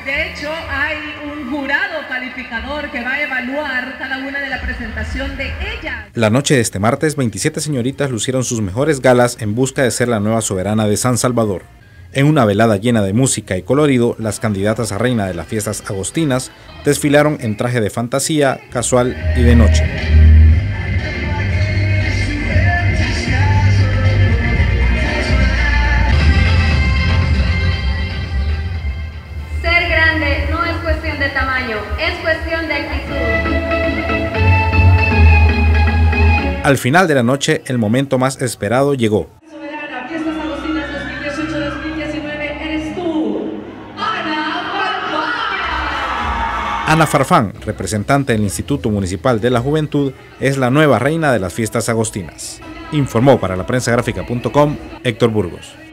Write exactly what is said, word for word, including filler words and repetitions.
De hecho, hay un jurado calificador que va a evaluar cada una de la presentación de ellas. La noche de este martes, veintisiete señoritas lucieron sus mejores galas en busca de ser la nueva soberana de San Salvador. En una velada llena de música y colorido, las candidatas a reina de las fiestas agostinas desfilaron en traje de fantasía, casual y de noche. Ser grande no es cuestión de tamaño, es cuestión de actitud. Al final de la noche, el momento más esperado llegó. Soberana, Fiestas Agostinas dos mil dieciocho dos mil diecinueve, eres tú, Ana Farfán. Ana Farfán, representante del Instituto Municipal de la Juventud, es la nueva reina de las fiestas agostinas. Informó para la prensa gráfica punto com Héctor Burgos.